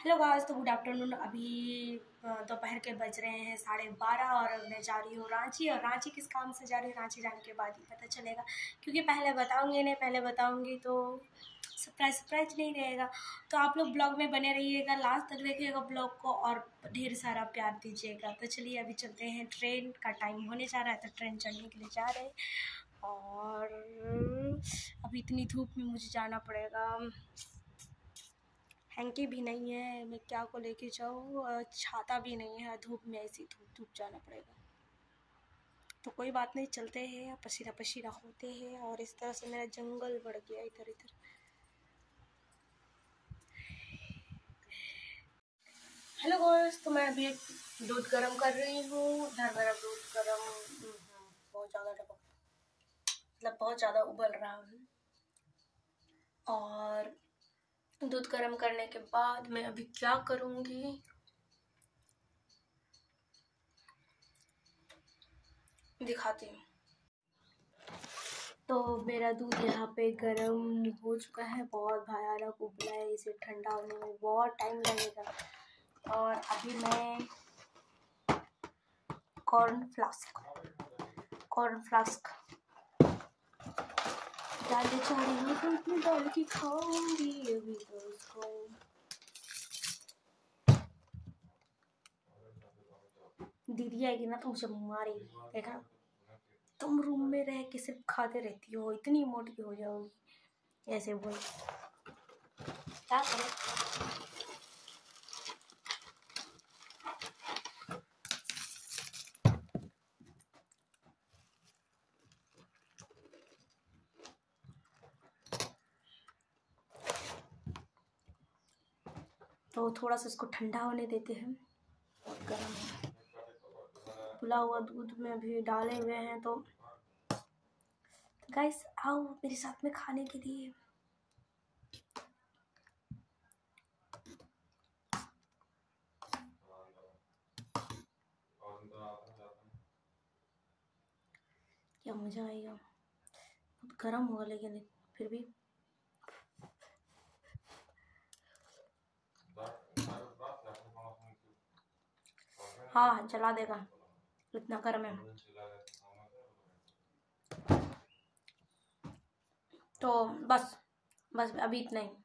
Hello guys, तो good afternoon. अभी दोपहर के बज रहे हैं 12:30 और मैं जा रही हूँ रांची। और रांची किस काम से जा रही हूँ, रांची जाने के बाद ही पता चलेगा, क्योंकि पहले बताऊँगी नहीं। पहले बताऊँगी तो सरप्राइज नहीं रहेगा। तो आप लोग ब्लॉग में बने रहिएगा, लास्ट तक देखिएगा ब्लॉग को और ढेर सारा प्यार दीजिएगा। तो चलिए अभी चलते हैं, ट्रेन का टाइम होने जा रहा है तो ट्रेन चढ़ने के लिए जा रहे हैं। और अभी इतनी धूप में मुझे जाना पड़ेगा, हैंकी भी नहीं है, मैं क्या को लेके जाऊँ, छाता भी नहीं है, धूप में ऐसी धूप जाना पड़ेगा। तो कोई बात नहीं, चलते हैं, पसीना पसीना होते हैं। और इस तरह से मेरा जंगल बढ़ गया इधर इधर। हेलो गाइस, तो मैं अभी दूध गर्म कर रही हूँ। इधर मेरा दूध गर्म बहुत ज़्यादा मतलब बहुत ज़्यादा उबल रहा है। और दूध गर्म करने के बाद मैं अभी क्या करूँगी, दिखाती हूँ। तो मेरा दूध यहाँ पे गर्म हो चुका है, बहुत भयानक उबला है, इसे ठंडा होने में बहुत टाइम लगेगा। और अभी मैं कॉर्न फ्लास्क डालने जा रही हूँ। तो इसमें डाल के खाऊंगी अभी तो उसको। दीदी आएगी ना तो मुझे मारेगी, देखा। तुम रूम में रह के सिर्फ खाते रहती हो, इतनी मोटी हो जाओगी, ऐसे बोल। क्या करें। तो थोड़ा सा इसको ठंडा होने देते हैं। और गर्म है, खुला हुआ दूध में भी डाले हुए हैं। तो गाइस आओ मेरे साथ में खाने के लिए। क्या मजा आएगा। बहुत गर्म होगा लेकिन फिर भी। हाँ जला देगा, इतना गर्म है। तो बस अभी इतना ही।